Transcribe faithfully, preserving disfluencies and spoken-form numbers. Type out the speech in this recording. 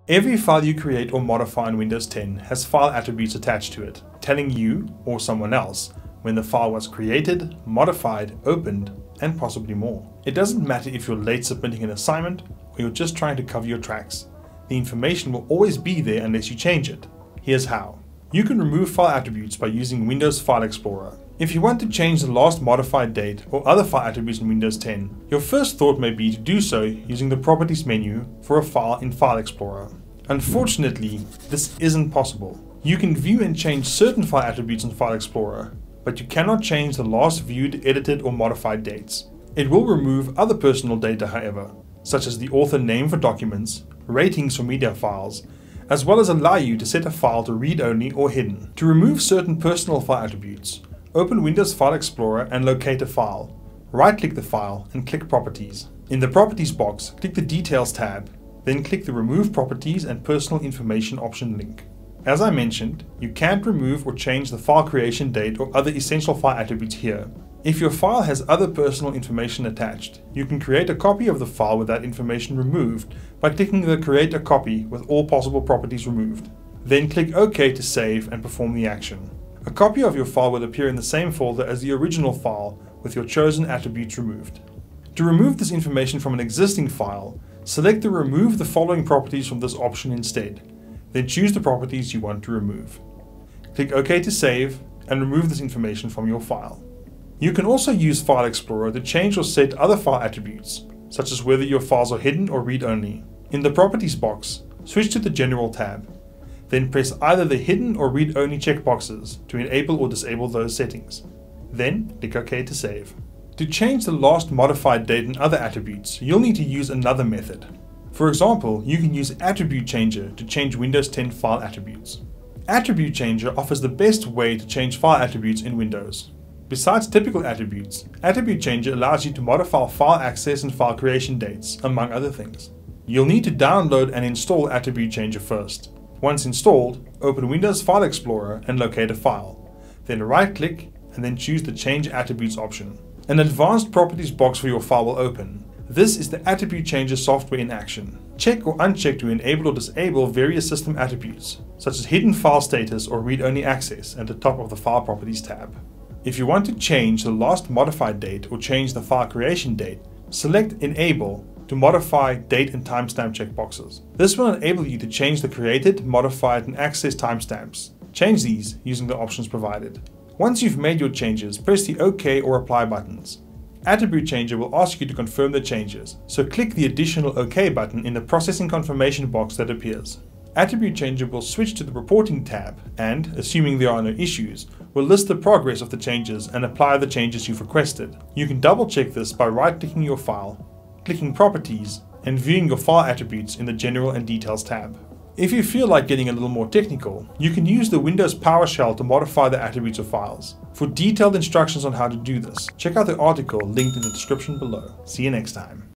Every file you create or modify in Windows ten has file attributes attached to it, telling you, or someone else, when the file was created, modified, opened, and possibly more. It doesn't matter if you're late submitting an assignment or you're just trying to cover your tracks. The information will always be there unless you change it. Here's how. You can remove file attributes by using Windows File Explorer. If you want to change the last modified date or other file attributes in Windows ten, your first thought may be to do so using the Properties menu for a file in File Explorer. Unfortunately, this isn't possible. You can view and change certain file attributes in File Explorer, but you cannot change the last viewed, edited, or modified dates. It will remove other personal data, however, such as the author name for documents, ratings for media files, as well as allow you to set a file to read-only or hidden. To remove certain personal file attributes, open Windows File Explorer and locate a file. Right-click the file and click Properties. In the Properties box, click the Details tab, then click the Remove Properties and Personal Information option link. As I mentioned, you can't remove or change the file creation date or other essential file attributes here. If your file has other personal information attached, you can create a copy of the file with that information removed by clicking the Create a Copy with all possible properties removed. Then click OK to save and perform the action. A copy of your file will appear in the same folder as the original file with your chosen attributes removed. To remove this information from an existing file, select the Remove the following properties from this option instead. Then choose the properties you want to remove. Click OK to save and remove this information from your file. You can also use File Explorer to change or set other file attributes, such as whether your files are hidden or read-only. In the Properties box, switch to the General tab. Then press either the Hidden or Read-Only checkboxes to enable or disable those settings. Then click OK to save. To change the last modified date and other attributes, you'll need to use another method. For example, you can use Attribute Changer to change Windows ten file attributes. Attribute Changer offers the best way to change file attributes in Windows. Besides typical attributes, Attribute Changer allows you to modify file access and file creation dates, among other things. You'll need to download and install Attribute Changer first. Once installed, open Windows File Explorer and locate a file. Then right-click and then choose the Change Attributes option. An advanced properties box for your file will open. This is the Attribute Changer software in action. Check or uncheck to enable or disable various system attributes, such as hidden file status or read-only access at the top of the File Properties tab. If you want to change the last modified date or change the file creation date, select Enable to modify date and timestamp checkboxes. This will enable you to change the created, modified, and accessed timestamps. Change these using the options provided. Once you've made your changes, press the OK or Apply buttons. Attribute Changer will ask you to confirm the changes, so click the additional OK button in the Processing Confirmation box that appears. Attribute Changer will switch to the Reporting tab and, assuming there are no issues, will list the progress of the changes and apply the changes you've requested. You can double check this by right-clicking your file, clicking Properties, and viewing your file attributes in the General and Details tab. If you feel like getting a little more technical, you can use the Windows PowerShell to modify the attributes of files. For detailed instructions on how to do this, check out the article linked in the description below. See you next time.